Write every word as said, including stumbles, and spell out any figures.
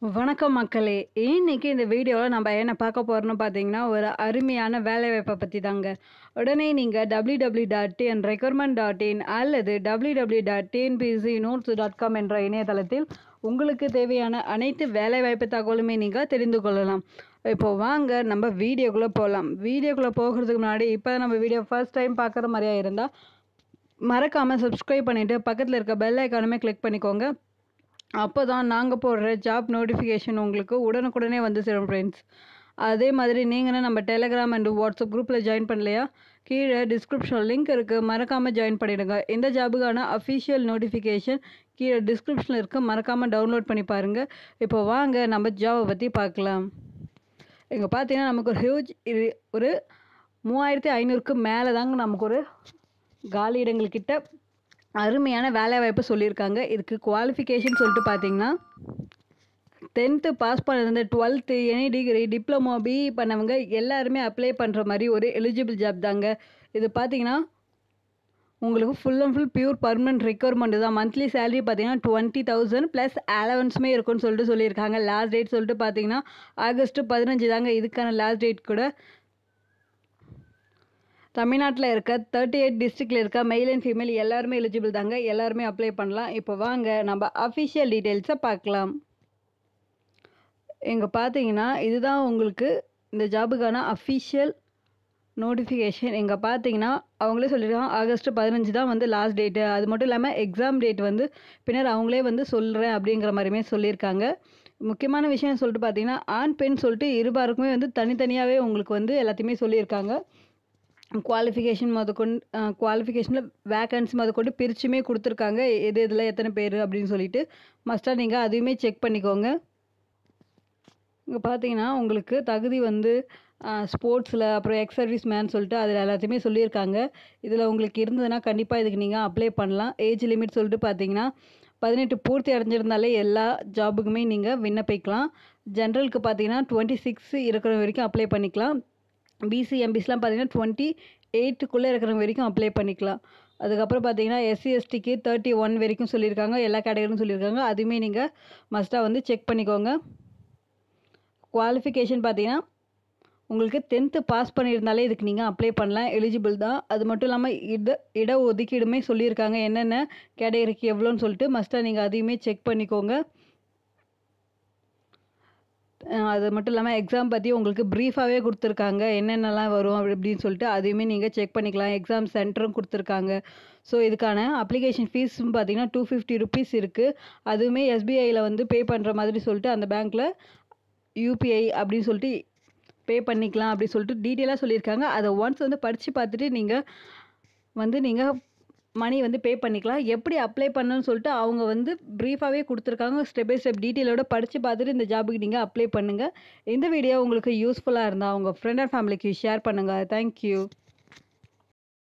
வணக்கம் மக்களே! இன்னைக்கு இந்த வீடியோல நம்ம என்ன பார்க்க போறோம்னு பார்த்தீங்கன்னா, ஒரு அருமையான வேலைவாய்ப்ப பத்தி தாங்க. உடனே நீங்க W W W dot T N recruitment dot in அல்லது W W W dot T N P S C notes dot com என்ற இணையதளத்தில் உங்களுக்கு தேவையான அனைத்து வேலைவாய்ப்பு தகவலுமே நீங்க தெரிந்து கொள்ளலாம். இப்போ வாங்க நம்ம வீடியோக்குள்ள போலாம். வீடியோக்குள்ள போகிறதுக்கு முன்னாடி இப்போ நம்ம வீடியோ ஃபர்ஸ்ட் டைம் பார்க்குற மாரியா இருந்தா, மறக்காம சப்ஸ்கிரைப் பண்ணிட்டு பக்கத்துல இருக்க பெல் ஐகானுமே கிளிக் பண்ணிக்கோங்க. அப்போ தான் நாங்கள் போடுற ஜாப் நோட்டிஃபிகேஷன் உங்களுக்கு உடனுக்குடனே வந்து சேரும் ஃப்ரெண்ட்ஸ். அதே மாதிரி நீங்களும் நம்ம டெலகிராம் அண்ட் வாட்ஸ்அப் குரூப்பில் ஜாயின் பண்ணலையா, கீழே டிஸ்கிரிப்ஷன் லிங்க் இருக்குது, மறக்காமல் ஜாயின் பண்ணிவிடுங்க. இந்த ஜாபுக்கான அஃபிஷியல் நோட்டிஃபிகேஷன் கீழே டிஸ்கிரிப்ஷனில் இருக்குது, மறக்காமல் டவுன்லோட் பண்ணி பாருங்கள். இப்போ வாங்க நம்ம ஜாபை பற்றி பார்க்கலாம். இங்கே பார்த்தீங்கன்னா நமக்கு ஒரு ஹியூஜ் இது ஒரு மூவாயிரத்தி ஐநூறுக்கு மேலே தாங்க நமக்கு ஒரு காலி இடங்கள்கிட்ட அருமையான வேலைவாய்ப்பு சொல்லியிருக்காங்க. இதுக்கு குவாலிஃபிகேஷன் சொல்லிட்டு பார்த்தீங்கன்னா, டென்த்து பாஸ் பண்ணது, twelfth, any degree, diploma, BE பண்ணவங்க எல்லாருமே அப்ளை பண்ணுற மாதிரி ஒரு எலிஜிபிள் ஜாப் தாங்க. இது பார்த்தீங்கன்னா உங்களுக்கு full and full pure permanent requirement தான். மந்த்லி சேலரி பார்த்தீங்கன்னா டுவெண்ட்டி தௌசண்ட் ப்ளஸ் அலவன்ஸுமே இருக்குன்னு சொல்லிட்டு சொல்லியிருக்காங்க. லாஸ்ட் டேட் சொல்லிட்டு பார்த்தீங்கன்னா ஆகஸ்ட் பதினஞ்சு தாங்க இதுக்கான லாஸ்ட் டேட் கூட. தமிழ்நாட்டில் இருக்க தேர்ட்டி எயிட் டிஸ்ட்ரிக்டில் இருக்க மெயில் அண்ட் ஃபீமேல் எல்லாருமே எலிஜிபிள் தாங்க. எல்லாருமே அப்ளை பண்ணலாம். இப்போ வாங்க நம்ம அஃபிஷியல் டீட்டெயில்ஸை பார்க்கலாம். இங்கே பார்த்தீங்கன்னா இதுதான் உங்களுக்கு இந்த ஜாபுக்கான அஃபிஷியல் நோட்டிஃபிகேஷன். இங்கே பார்த்தீங்கன்னா அவங்களே சொல்லியிருக்காங்க ஆகஸ்ட் பதினஞ்சு தான் வந்து லாஸ்ட் டேட்டு. அது மட்டும் இல்லாமல் எக்ஸாம் டேட் வந்து பின்னர் அவங்களே வந்து சொல்கிறேன் அப்படிங்கிற மாதிரியுமே சொல்லியிருக்காங்க. முக்கியமான விஷயம் சொல்லிட்டு பார்த்தீங்கன்னா ஆண் பெண் சொல்லிட்டு இருபாருக்குமே வந்து தனித்தனியாகவே உங்களுக்கு வந்து எல்லாத்தையுமே சொல்லியிருக்காங்க. குவாலிஃபிகேஷன் முதற்கொண்டு குவாலிஃபிகேஷனில் வேக்கன்சி முதற்கொண்டு பிரிச்சுமே கொடுத்துருக்காங்க, எது இதில் எத்தனை பேர் அப்படின்னு சொல்லிட்டு. மஸ்ட்டாக நீங்கள் அதையுமே செக் பண்ணிக்கோங்க. இங்கே பார்த்தீங்கன்னா உங்களுக்கு தகுதி வந்து ஸ்போர்ட்ஸில், அப்புறம் எக்ஸ் சர்வீஸ் மேன் சொல்லிட்டு அதில் எல்லாத்தையுமே சொல்லியிருக்காங்க. இதில் உங்களுக்கு இருந்ததுன்னா கண்டிப்பாக இதுக்கு நீங்கள் அப்ளை பண்ணலாம். ஏஜ் லிமிட் சொல்லிட்டு பார்த்தீங்கன்னா பதினெட்டு பூர்த்தி அடைஞ்சிருந்தாலே எல்லா ஜாபுக்குமே நீங்கள் விண்ணப்பிக்கலாம். ஜென்ரலுக்கு பார்த்தீங்கன்னா டுவெண்ட்டி சிக்ஸ் இருக்கிற வரைக்கும் அப்ளை பண்ணிக்கலாம். பிசி எம்பிஸ்லாம் பார்த்தீங்கன்னா டுவெண்ட்டி எயிட்டுக்குள்ளே இருக்கிறவங்க வரைக்கும் அப்ளை பண்ணிக்கலாம். அதுக்கப்புறம் பார்த்தீங்கன்னா எஸ்சி எஸ்டிக்கு தேர்ட்டி ஒன் வரைக்கும் சொல்லியிருக்காங்க. எல்லா கேட்டகரியும் சொல்லியிருக்காங்க. அதுவுமே நீங்கள் மஸ்ட்டாக வந்து செக் பண்ணிக்கோங்க. குவாலிஃபிகேஷன் பார்த்தீங்கன்னா உங்களுக்கு டென்த்து பாஸ் பண்ணியிருந்தாலே இதுக்கு நீங்கள் அப்ளை பண்ணலாம், எலிஜிபிள் தான். அது மட்டும் இல்லாமல் இட இட ஒதுக்கீடுமே சொல்லியிருக்காங்க, என்னென்ன கேட்டகரிக்கு எவ்வளோன்னு சொல்லிட்டு. மஸ்ட்டாக நீங்கள் அதையுமே செக் பண்ணிக்கோங்க. அது மட்டும் இல்லாமல் எக்ஸாம் பற்றி உங்களுக்கு ப்ரீஃபாகவே கொடுத்துருக்காங்க, என்னென்னலாம் வரும் அப்படி இப்படின்னு சொல்லிட்டு. அதையுமே நீங்கள் செக் பண்ணிக்கலாம். எக்ஸாம் சென்டரும் கொடுத்துருக்காங்க. ஸோ இதுக்கான அப்ளிகேஷன் ஃபீஸும் பார்த்தீங்கன்னா டூ ஃபிஃப்டி ருபீஸ் இருக்குது. அதுவுமே எஸ்பிஐயில் வந்து பே பண்ணுற மாதிரி சொல்லிட்டு அந்த பேங்க்கில் யூபிஐ அப்படின்னு சொல்லிட்டு பே பண்ணிக்கலாம் அப்படின்னு சொல்லிட்டு டீட்டெயிலாக சொல்லியிருக்காங்க. அதை ஒன்ஸ் வந்து படித்து பார்த்துட்டு நீங்கள் வந்து நீங்கள் மணி வந்து பே பண்ணிக்கலாம். எப்படி அப்ளை பண்ணணும்னு சொல்லிட்டு அவங்க வந்து ப்ரீஃபாகவே கொடுத்துருக்காங்க. ஸ்டெப் பை ஸ்டெப் டீட்டெயிலோட படித்து பார்த்துட்டு இந்த ஜாபுக்கு நீங்கள் அப்ளை பண்ணுங்கள். இந்த வீடியோ உங்களுக்கு யூஸ்ஃபுல்லாக இருந்தால் உங்கள் ஃப்ரெண்ட் அண்ட் ஃபேமிலிக்கு ஷேர் பண்ணுங்கள். தேங்க்யூ.